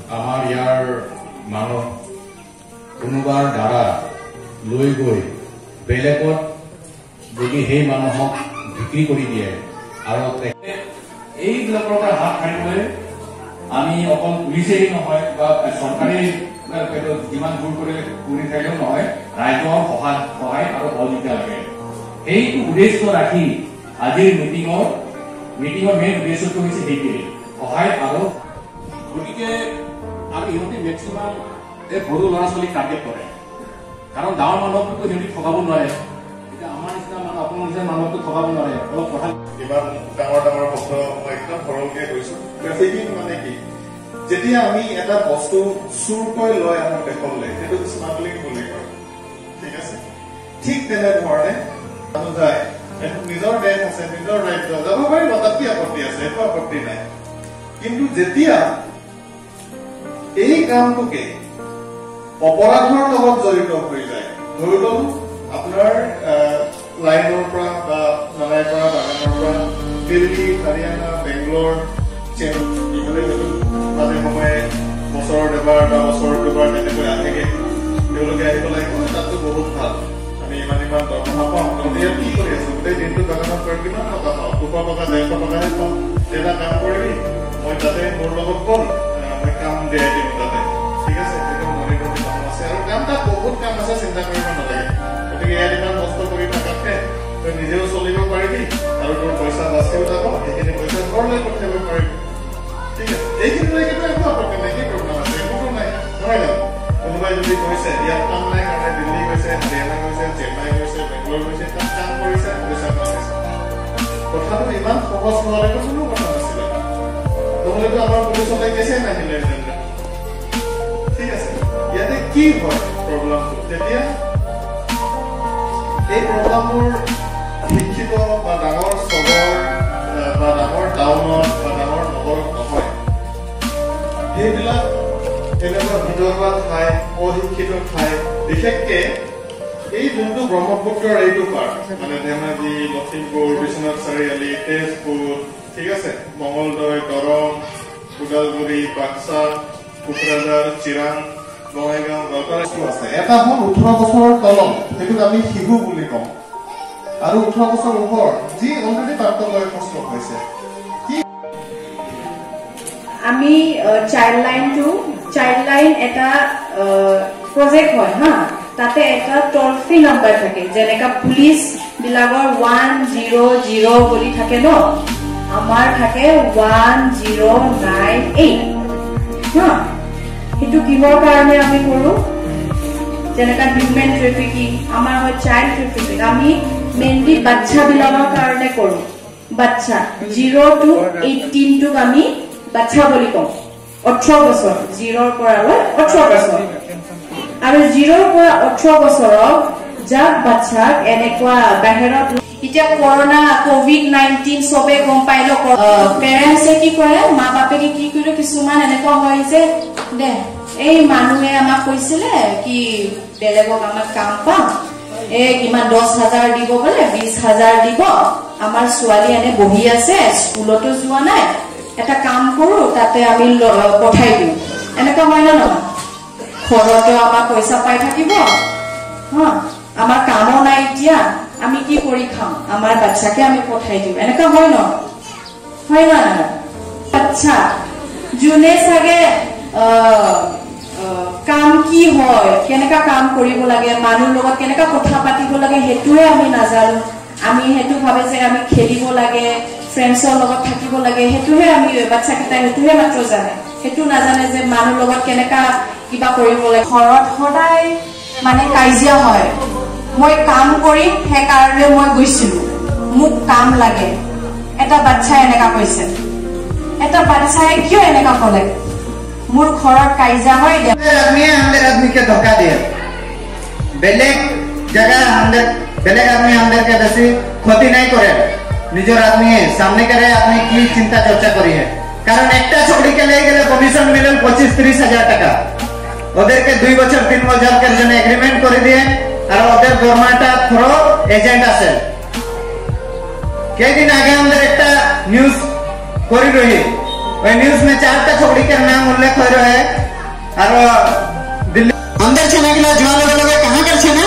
আমাৰ ইয়াৰ মানুহ কোনোবাৰ দ্বাৰা লৈ গৈ বেলেগত যদি সেই মানুহক বিক্ৰী কৰি দিয়ে আৰু এইবিলাকৰ পৰা হাত সাৰিবলৈ আমি অকল পুলিচেই নহয় বা চৰকাৰী যিমান দূৰ কৰি থাকিলেও নহয়, ৰাইজৰ সহায় আৰু সহযোগিতা লাগে। সেইটো উদ্দেশ্য ৰাখি আজিৰ মিটিঙৰ মেইন উদ্দেশ্যটো হৈছে সেইটোৱেই, সহায় আৰু গতিকে আৰু ইহঁতে মেক্সিমাম এই সৰু ল'ৰা ছোৱালীক টাৰ্গেট কৰে, কাৰণ গাঁৱৰ মানুহকতো সিহঁতি ঠগাব নোৱাৰে। এতিয়া আমাৰ নিচিনা মানুহ, আপোনাৰ নিচিনা মানুহকতো ঠগাব নোৱাৰে। অলপ কথা ইমান ডাঙৰ ডাঙৰ শব্দ মই একদম সৰলকে কৈছো। ট্ৰেফিকিং মানে কি? যেতিয়া আমি এটা বস্তু চুৰকৈ লৈ আনো দেশলৈ, সেইটো স্মাগলিং বুলি কয়, ঠিক আছে? ঠিক তেনেধৰণে মানুহ যায়, নিজৰ দেশ আছে, নিজৰ ৰাজ্য যাব পাৰিব, তাত কি আপত্তি আছে? একো আপত্তি নাই। কিন্তু যেতিয়া এই কামটোকে অপৰাধৰ লগত জড়িত হৈ যায়, ধৰি লওক আপোনাৰ লাইনৰ পৰা বা নালাইৰ পৰা বাগানৰ পৰা দিল্লী, হাৰিয়ানা, বেংগলোৰ, মাজে সময়ে বছৰত এবাৰ বা বছৰত দুবাৰ তেনেকৈ আহেগে, তেওঁলোকে আহিব লাগিব, তাততো বহুত ভাল, আমি ইমান দৰমহা পাওঁ, তহঁতে ইয়াত কি কৰি আছো? গোটেই দিনটো বাগানত কৰি কিমান টকা পাওঁ? 200 টকা 150 টকাহে পাওঁ। এটা কাম কৰিবি, মই তাতে মোৰ লগত কল, মই কাম দিয়াই দিম তাতে, ঠিক আছে? সেইটো মনিটৰ কাম আছে আৰু কাম তাত বহুত কাম আছে, চিন্তা কৰিব নালাগে। গতিকে ইয়াত ইমান কষ্ট কৰি থকাতকে তই নিজেও চলিব পাৰিবি আৰু তোৰ পইচা বাচিও যাব, সেইখিনি পইচা ঘৰলৈ পঠিয়াব পাৰিবি, ঠিক আছে? এইখিনিলৈকেতো একো আপত্তি নাই, কি প্ৰব্লেম আছে? একোতো নাই, নহয় জানো? কোনোবাই যদি কৈছে ইয়াত কাম নাই কাৰণে দিল্লী গৈছে, হাৰিয়ানা গৈছে, চেন্নাই গৈছে, বেংগলোৰ গৈছে, তাত কাম কৰিছে, পইচা পাইছে, কথাটো ইমান সহজ নহলেতো কোনো কথা নাছিলে, নহলেতো আমাৰ পুলিচলৈ কেছে নাহিলে, ঠিক আছে? ইয়াতে কি হয় প্ৰব্লেমটো? তেতিয়া এই প্ৰব্লেমবোৰ শিক্ষিত বা ডাঙৰ চহৰ বা ডাঙৰ টাউনত বা ডাঙৰ নগৰত নহয়, সেইবিলাক এনেকুৱা ভিতৰুৱা ঠাই, অশিক্ষিত ঠাই, বিশেষকে এই যোনটো ব্ৰহ্মপুত্ৰৰ এইটো পাৰ, মানে ধেমাজি, লখিমপুৰ, বিশ্বনাথ চাৰিআলি, তেজপুৰ, ঠিক আছে, মঙলদৈ, দৰং, ওদালগুৰি, বাক্সা, কোকৰাঝাৰ, চিৰাং, বঙাইগাঁও, গোৱালপাৰা আছে। এটা হ'ল 18 বছৰৰ তলত, সেইটোক আমি শিশু বুলি কওঁ, আৰু 18 বছৰ ওপৰ যি অলৰেডি প্ৰাপ্তবয়স্ক হৈছে। আমি চাইল্ড লাইন এটা প্ৰজেক্ট হয় হা, তাতে এটা টোল ফ্ৰী নাম্বাৰ থাকে, যেনেকা পুলিচ বিলাকৰ 100 বুলি থাকে ন, আমাৰ থাকে 1098 হা। সেইটো কিহৰ কাৰণে আমি কৰো? যেনেকা হিউমেন ট্ৰেফিকিং, আমাৰ হয় চাইল্ড ট্ৰেফিকিং, আমি মেইনলি বাচ্চা বিলাকৰ কাৰণে কৰো। বাচ্চা 0 to 18 টোক আমি বাচ্চা বুলি কওঁ, 18 বছৰ, 0ৰ পৰা লৈ 18 বছৰ। আৰু 0ৰ পৰা 18 বছৰক যাক বাচ্চাক এনেকুৱা বাহিৰত, এতিয়া কৰোনা, COVID-19 চবে গম পাইলো, পেৰেণ্টছে কি কৰে, মা বাপেকে কি কৰে, কিছুমান এনেকুৱা হয় যে দে এই মানুহে আমাক কৈছিলে কি বেলেগক আমাক কাম পাম, কিমান 10,000 দিব বোলে, 20,000 দিব, আমাৰ ছোৱালী এনে বহি আছে, স্কুলতো যোৱা নাই, এটা কাম কৰো তাতে আমি পঠাই দিওঁ, এনেকুৱা হয় না নহয়? ঘৰতো আমাৰ পইচা পাই থাকিব হা, আমাৰ কামো নাই, এতিয়া আমি কি কৰি খাম, আমাৰ বাচ্চাকে আমি পঠাই দিওঁ, এনেকুৱা হয় ন? হয় না? আচ্ছা, যোনে চাগে কাম কি হয়, কেনেকা কাম কৰিব লাগে, মানুহৰ লগত কেনেকা কথা পাতিব লাগে, সেইটোৱে আমি নাজানো। আমি সেইটো ভাবে যে আমি খেলিব লাগে, ফ্ৰেণ্ডছৰ লগত থাকিব লাগে, সেইটোহে আমি বাচ্চাকেইটাই সেইটোহে মাত্ৰ জানে, সেইটো নাজানে যে মানুহৰ লগত কেনেকা কিবা কৰিব লাগে। ঘৰত সদায় মানে কাজিয়া হয়, মই কাম কৰিম সেইকাৰণে মই গৈছিলো, মোক কাম লাগে। এটা বাচ্চাই এনেকা কৈছে, এটা বাচ্চাই কিয় এনেকা কলে? মোৰ ঘৰত কাজিয়া হয়, आदमी के धोखा दिए, बेलेग जगह बेलेग आदमी के बेसी क्षति नहीं करे, निजर आदमी सामने करे अपनी की चिंता चर्चा करी है, कारण एक छोड़ी के ले गए कमिशन मिले 25-30 हजार टाका, ওদের के 2 বছর 3 বছর के जन एग्रीमेंट कर दिए, और ওদের দরমাটা থ্রো एजेंट আছে। कई दिन आगे আমাদের একটা নিউজ করি রহি, ওই নিউজ में 4টা छोड़ी के नाम उल्लेख हो रहा है, আর দিল্লি আমাদের ছেলেগুলা জোয়া লগে লগে कहां कर छे ना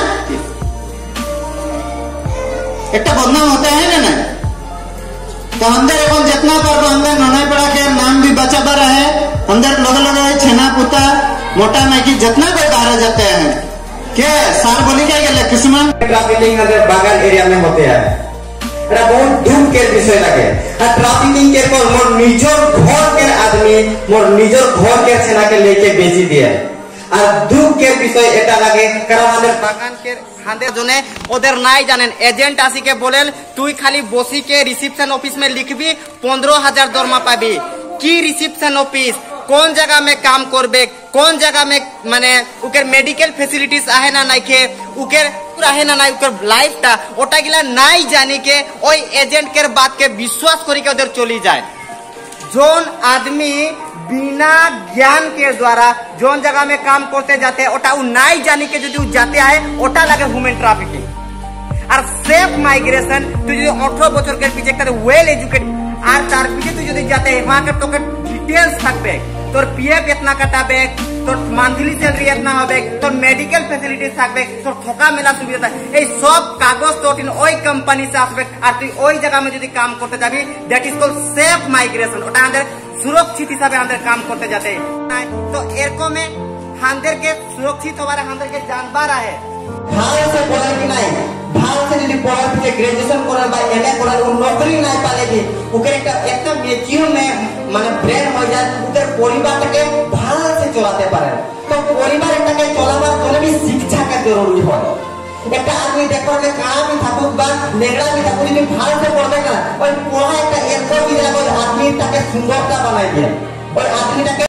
একটা বদনাম होता है ना तो अंदर এখন जितना पारबो अंदर ननई पड़ा के नाम भी बचाबा रहे अंदर लगे लगे छेना पुता मोटा माइकी जितना कोई बाहर जाते हैं के सार बोली क्या गेले किस्मान ट्रैफिकिंग अगर बागान एरिया में होते हैं এটা बहुत दुख के विषय लगे আর ट्रैफिकिंग के पर मोर निजर घर के आदमी मोर निजर घर के छेना के लेके बेची दिए আর दुख के विषय এটা লাগে কারণ আমাদের বাগান के হাঁদে জনে ওদের নাই জানেন এজেন্ট আসি के बोलेल তুই খালি বসি के रिसेप्शन ऑफिस में लिखबी 15000 दरमा पाबी की रिसेप्शन ऑफिस कौन जगह में काम करबे कौन जगह में माने उकर मेडिकल फैसिलिटीज आहे ना नाइके उकर आहे ना नाइ उकर लाइफटा ओटा गिला नाइ जानी के ओई एजेंट के बात के विश्वास करी के उधर चली जाए जोन आदमी बिना ज्ञान के द्वारा जोन जगह में काम करते जाते ओटा उ नाइ जानी के यदि जाते आए ओटा लगे ह्यूमन ट्रैफिकिंग और सेफ माइग्रेशन तू जो 18 बছর के पीछे একটা वेल एजुकेटेड আর তার পিছে তুই যদি যাতে वहां के তোকে ডিটেইলস থাকবে তোর পিএফ इतना কাটাবে তোর মান্থলি স্যালারি इतना হবে তোর মেডিকেল ফ্যাসিলিটিস থাকবে তোর ঠকা মেলা সুবিধা এই সব কাগজ তোর ওই কোম্পানি से আসবে আর তুই ওই জায়গা में যদি কাম করতে যাবি that is called safe migration ওটা আমাদের सुरक्षित हिसाब से काम करते जाते हैं तो एरकम हांदर के सुरक्षित हमारे हांदर के जानवर है भाव से पढ़ा कि नहीं भाव से यदि पढ़ा कि ग्रेजुएशन करल बा एमए करल उ नौकरी नहीं पालेगी ओकर एक मेच्योर में माने ब्रेन हो जाए उधर परिवार के भाव से चलाते पारे तो परिवार के चलाবার জন্য भी शिक्षा का जरूरी है একটা आदमी देखो में काम ही থাকুক বা নেগড়া भी থাকুক যদি ভালো से পড়বে না ওই পড়া একটা এরকম भी আদমি তাকে সুন্দরতা বানাই দিয়ে ওই আদমিটাকে